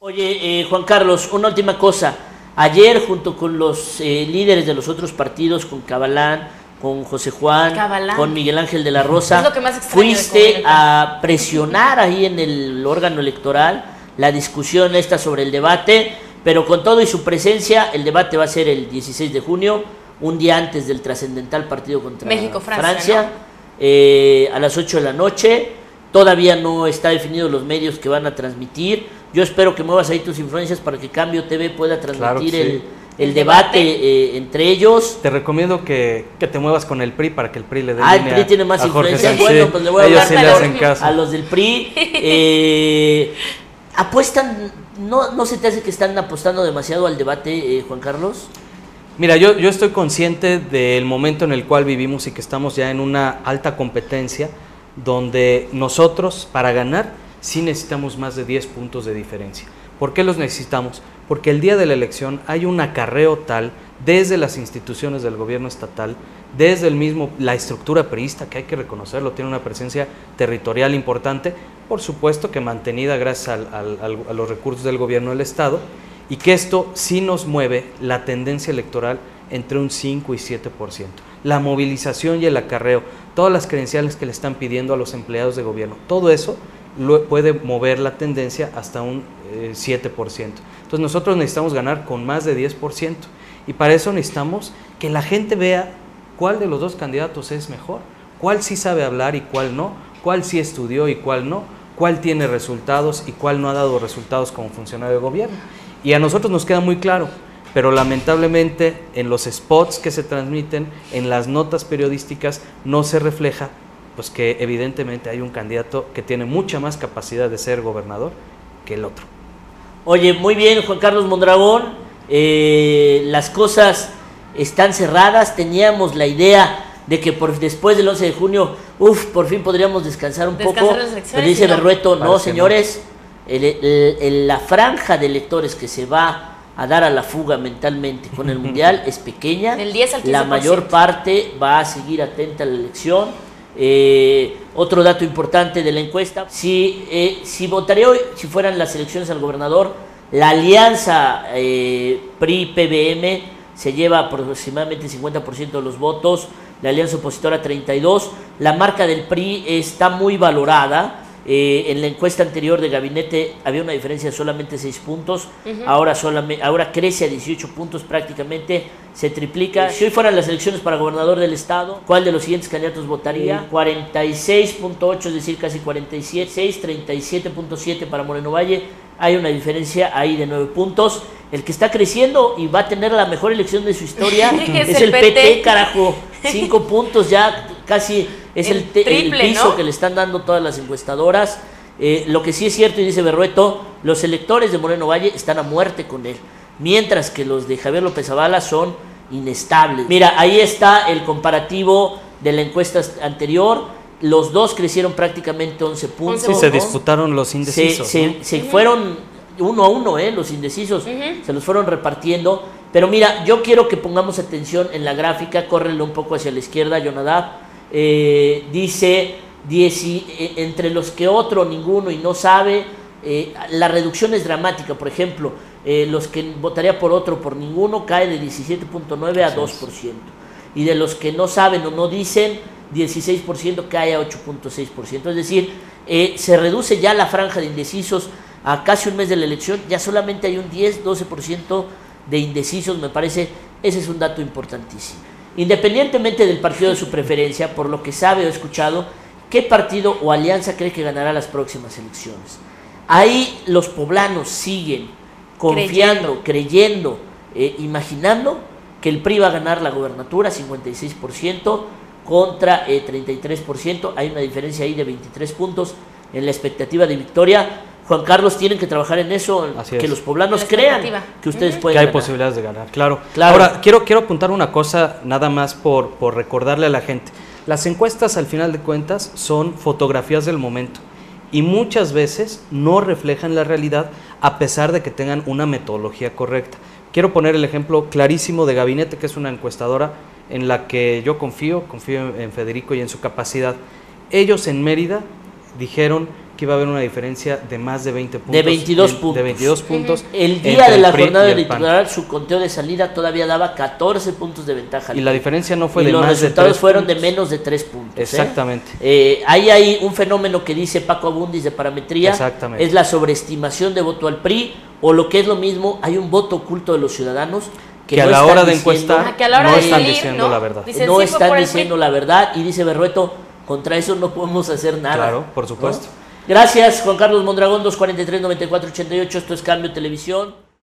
Oye, Juan Carlos, una última cosa. Ayer, junto con los líderes de los otros partidos, con Cabalán, con José Juan, con Miguel Ángel de la Rosa, fuiste a presionar ahí en el órgano electoral la discusión esta sobre el debate, pero con todo y su presencia, el debate va a ser el 16 de junio, un día antes del trascendental partido contra Francia, ¿no? A las 8 de la noche. Todavía no está definido los medios que van a transmitir. Yo espero que muevas ahí tus influencias para que Cambio TV pueda transmitir el debate entre ellos. Te recomiendo que te muevas con el PRI para que el PRI le dé el PRI tiene más influencia. Bueno, pues le voy a hablar a los del PRI. ¿Apuestan? ¿No se te hace que están apostando demasiado al debate, Juan Carlos? Mira, yo estoy consciente del momento en el cual vivimos y que estamos ya en una alta competencia, donde nosotros, para ganar, sí necesitamos más de 10 puntos de diferencia. ¿Por qué los necesitamos? Porque el día de la elección hay un acarreo tal desde las instituciones del gobierno estatal, desde la estructura priista, que hay que reconocerlo, tiene una presencia territorial importante, por supuesto que mantenida gracias a los recursos del gobierno del Estado, y que esto sí nos mueve la tendencia electoral entre un 5 y 7%. La movilización y el acarreo, todas las credenciales que le están pidiendo a los empleados de gobierno, todo eso puede mover la tendencia hasta un 7%. Entonces nosotros necesitamos ganar con más de 10%, y para eso necesitamos que la gente vea cuál de los dos candidatos es mejor, cuál sí sabe hablar y cuál no, cuál sí estudió y cuál no, cuál tiene resultados y cuál no ha dado resultados como funcionario de gobierno. Y a nosotros nos queda muy claro, pero lamentablemente en los spots que se transmiten, en las notas periodísticas, no se refleja pues que evidentemente hay un candidato que tiene mucha más capacidad de ser gobernador que el otro. Oye, muy bien, Juan Carlos Mondragón, las cosas están cerradas. Teníamos la idea de que después del 11 de junio, por fin podríamos descansar un poco, pero dice Berrueto, no señores, la franja de electores que se va a dar a la fuga mentalmente con el Mundial es pequeña. Del 10 al 15%. La mayor parte va a seguir atenta a la elección. Otro dato importante de la encuesta, si votaría hoy, si fueran las elecciones al gobernador, la alianza PRI-PBM se lleva aproximadamente 50% de los votos, la alianza opositora 32%, la marca del PRI está muy valorada. En la encuesta anterior de gabinete había una diferencia de solamente 6 puntos, ahora crece a 18 puntos, prácticamente se triplica. Si hoy fueran las elecciones para gobernador del estado, ¿cuál de los siguientes candidatos votaría? 46.8, es decir, casi 47, 37.7 para Moreno Valle. Hay una diferencia ahí de 9 puntos. El que está creciendo y va a tener la mejor elección de su historia es el PT, carajo. 5 puntos ya, casi es el piso, ¿no?, que le están dando todas las encuestadoras. Lo que sí es cierto, y dice Berrueto, los electores de Moreno Valle están a muerte con él, mientras que los de Javier López Zavala son inestables. Mira, ahí está el comparativo de la encuesta anterior. Los dos crecieron prácticamente 11 puntos. Sí, se disputaron los indecisos. Se fueron 1 a 1, los indecisos, se los fueron repartiendo. Pero mira, yo quiero que pongamos atención en la gráfica, córrele un poco hacia la izquierda, Jonadab. Dice, entre los que otro, ninguno y no sabe, la reducción es dramática. Por ejemplo, los que votaría por otro, por ninguno, cae de 17.9 a 2%. Y de los que no saben o no dicen, 16% cae a 8.6%. Es decir, se reduce ya la franja de indecisos a casi un mes de la elección, ya solamente hay un 10-12% de indecisos. Me parece, ese es un dato importantísimo. Independientemente del partido de su preferencia, por lo que sabe o ha escuchado, ¿qué partido o alianza cree que ganará las próximas elecciones? Ahí los poblanos siguen confiando, creyendo, imaginando que el PRI va a ganar la gobernatura, 56% contra 33%. Hay una diferencia ahí de 23 puntos en la expectativa de victoria. Juan Carlos, tienen que trabajar en eso, que los poblanos crean que ustedes pueden ganar. Que hay posibilidades de ganar, claro. Ahora, quiero apuntar una cosa nada más por recordarle a la gente. Las encuestas, al final de cuentas, son fotografías del momento y muchas veces no reflejan la realidad, a pesar de que tengan una metodología correcta. Quiero poner el ejemplo clarísimo de Gabinete, que es una encuestadora en la que yo confío en Federico y en su capacidad. Ellos en Mérida dijeron que iba a haber una diferencia de más de 20 puntos. De 22 puntos. De 22 puntos. El día entre de la el PRI jornada y el PAN. electoral, su conteo de salida todavía daba 14 puntos de ventaja. Y la diferencia no fue y de los más de 3 resultados fueron de puntos. menos de 3 puntos. Exactamente. Ahí hay un fenómeno que dice Paco Abundis de Parametría. Exactamente. Es la sobreestimación de voto al PRI, o lo que es lo mismo, hay un voto oculto de los ciudadanos que a no la están hora de diciendo- encuestar que a la hora no de están salir, diciendo ¿no? la verdad. Dicen, no sí, fue están por el diciendo PRI. la verdad, y dice Berrueto, contra eso no podemos hacer nada. Claro, por supuesto. ¿No? Gracias, Juan Carlos Mondragón, 243-9488, esto es Cambio Televisión.